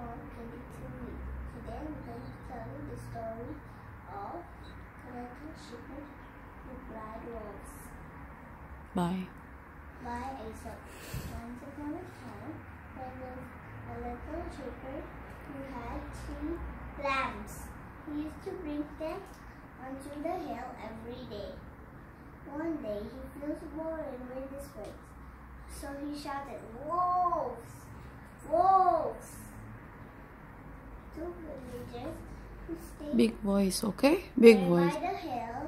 on KD2V. Today I'm going to tell you the story of Little Shepherd who Cried Wolves by Aesop. Once upon a time, there was a little shepherd who had 3 lambs. He used to bring them onto the hill every day. One day he feels bored with his work, so he shouted, "Wolves! Wolves!" 2 villagers who stayed Big voice, okay? Big voice. by the hill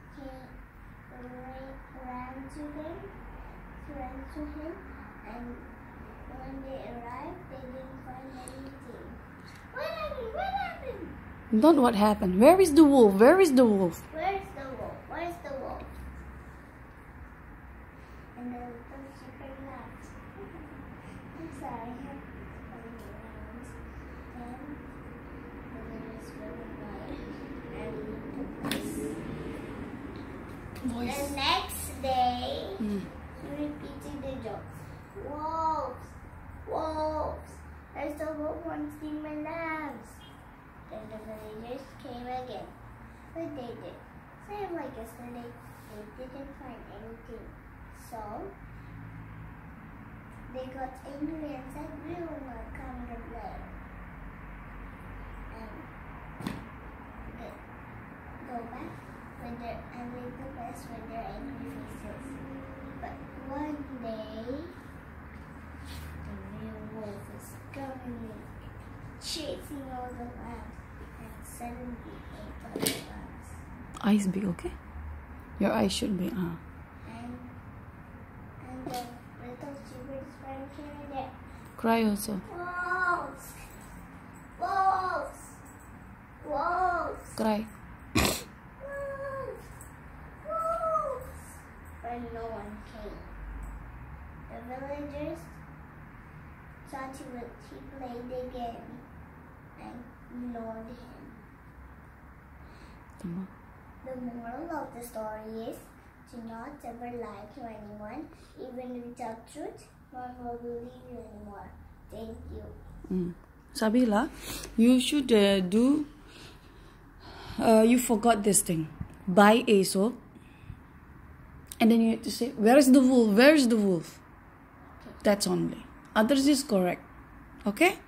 ran to him, and when they arrived, they didn't find anything. What happened? What happened? Not what happened. Where is the wolf? Where is the wolf? Where's the wolf? Where's the wolf? And the little shepherd laughed. I'm sorry. And the villagers were annoyed and took this. Voice. The next day, he repeated the joke. Wolves! Wolves! There's a wolf wanting my lambs. Then the villagers came again. But they did. Same like yesterday, they didn't find anything. So, they got angry and said, "We will not come to play." And they go back with their and leave the place with their angry faces. But one day, the real wolf is coming in, chasing all the lambs, and suddenly ate all the lambs. Eyes big, okay? Your eyes should be, And the little shepherd is running here and there. Cry also. Wolves! Wolves! Wolves! Cry. Wolves! Wolves! But no one came. The villagers thought he played again and ignored him. The moral of the story is to not ever lie to anyone, even without truth, nor will believe you anymore. Thank you. Sabila, you should you forgot this thing. By Aesop. And then you have to say, where is the wolf? Where is the wolf? That's only. Others is correct. Okay?